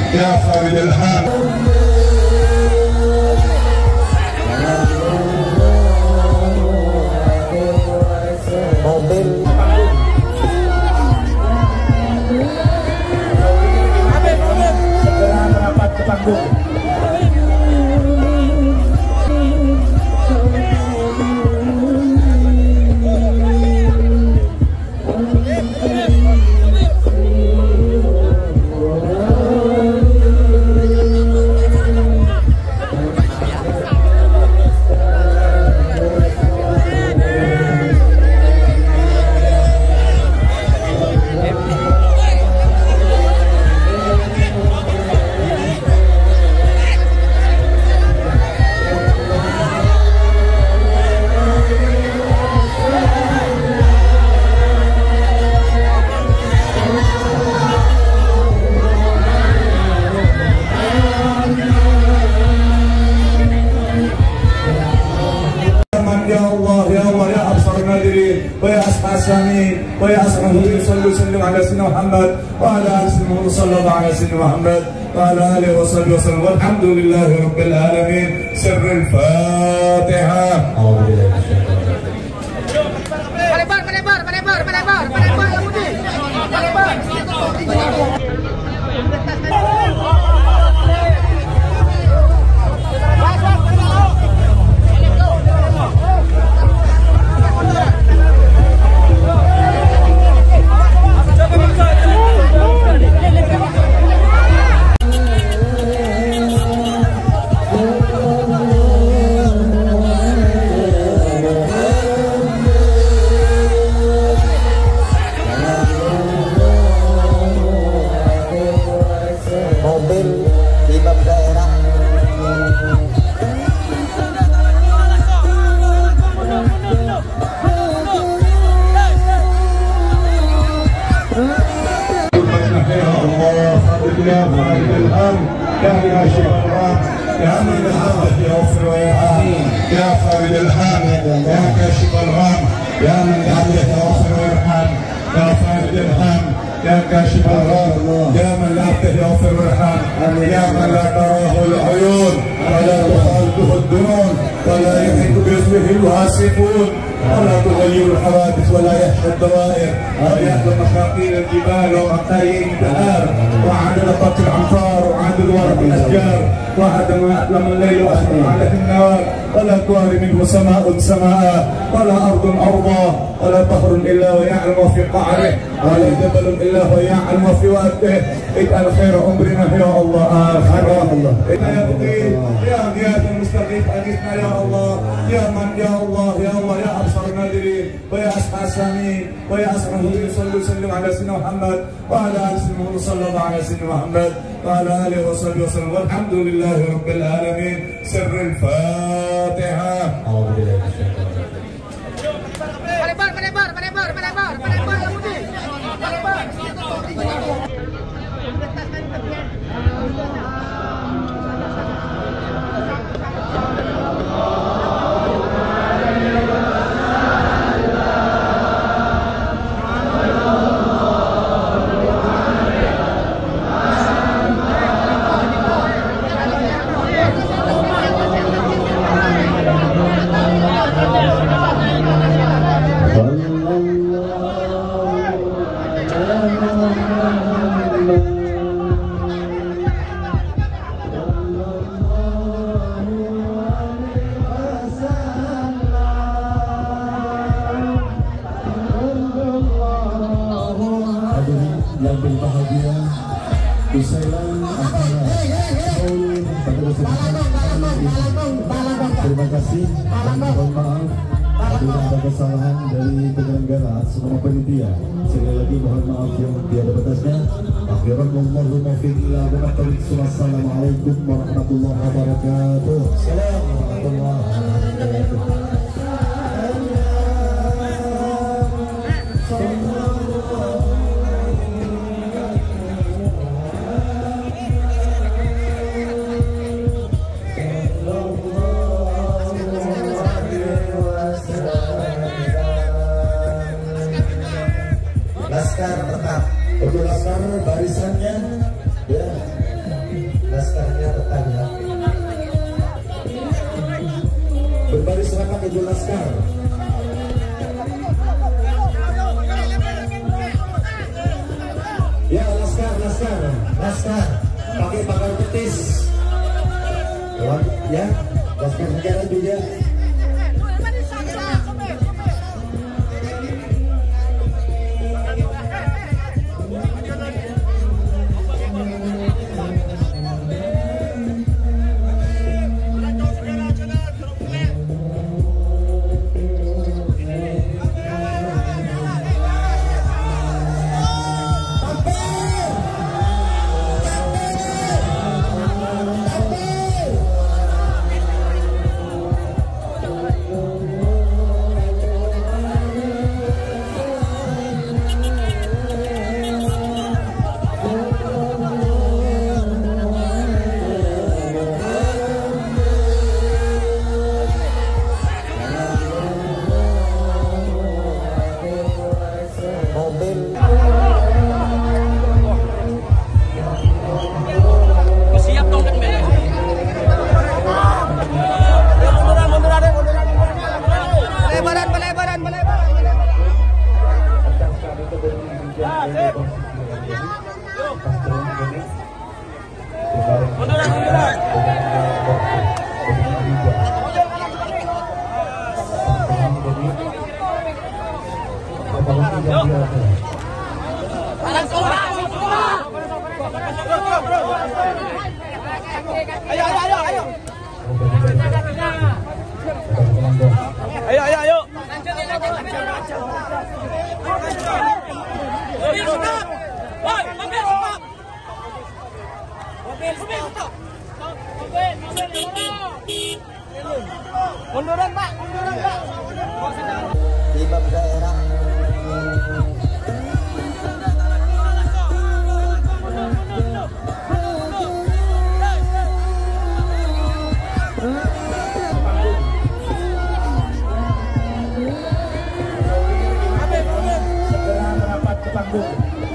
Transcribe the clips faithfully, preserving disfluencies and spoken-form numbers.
يا خالد الهام. mobil segera merapat ke panggung. ويا أسمع السامعين ويا أسمع الذين صلوا وسلموا على سيدنا محمد وعلى آل سيدنا محمد صلى الله على سيدنا محمد وعلى آله وصحبه وسلم والحمد لله رب العالمين. سر الفاتحة. Melebar, melebar, melebar, melebar, melebar, melebar. mobil di bab daerah. يا خالد الهم يا كاشف الغم يا من الحظ يغفر ويرحم يا خالد الهم يا كاشف الغم يا من الحظ يغفر ويرحم يا خالد الهم يا كاشف الغم يا من لا يغفر ويرحم يا من لا تراه العيون ولا تخالطه الدنون ولا يحيط باسمه الواسفون ولا تغير الحوادث ولا يخشى الدوائر ويأخذ مشاقيل الجبال ومقايين البحار وعدد قطر الأمطار وعدد ورق الأشجار وعدد ما أظلم الليل وأشرق عليه النهار ولا تواري منه سماء سماء ولا أرض أرضا ولا بحر إلا ويعلم في قعره ولا جبل إلا ويعلم في وقته. اجعل خير عمرنا يا الله آخر الله يا مقيم يا غياث المستغيث أغيثنا يا الله يا من يا الله يا الله يا أبصر الناظرين ويا أسمع السامعين ويا أسمع الذين صلوا وسلموا على سيدنا محمد وعلى آل سيدنا محمد صلى الله على سيدنا محمد وعلى آله وصحبه وسلم والحمد لله رب العالمين. سر الفاتحة. Melebar, melebar, melebar, melebar, melebar, melebar. Yang berbahagia, usailah acara haul pada kesempatan terima kasih dan mohon maaf bila ada kesalahan dari penyelenggara semua panitia. Sekali lagi mohon maaf yang tiada batasnya. Akhirul muwaffiq ila muqtarid. Assalamualaikum warahmatullahi wabarakatuh. Assalamualaikum warahmatullahi wabarakatuh. Laskar tetap untuk laskar barisannya ya mobil Laskar. Ya, Laskar, Laskar, Laskar, pakai pagar betis. Ya, Laskar negara juga. Ayo, ayo, ayo, ayo. Ayo, ayo, ayo. Mobil stop. Woi, mobil stop. Mobil stop. Mobil, mobil. Munduran, Pak. Munduran, Pak. Imam daerah. Segera merapat ke panggung.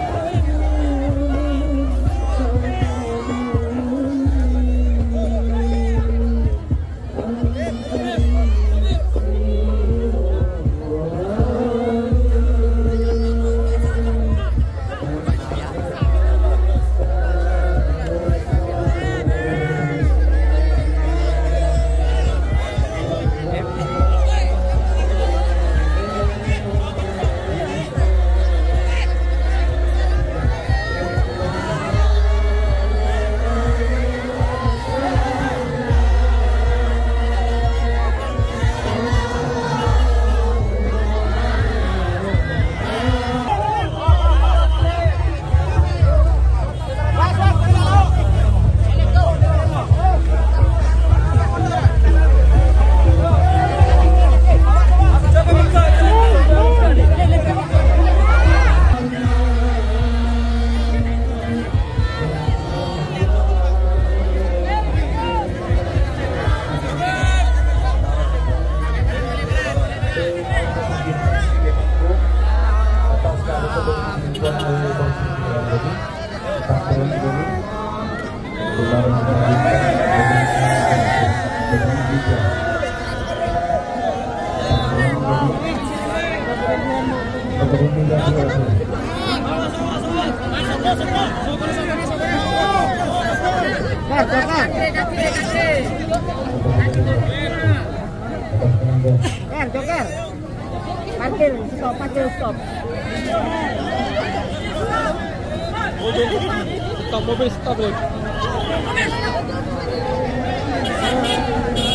Joker, Joker. Parkir, stop, parkir, stop. Stop, mobil stop,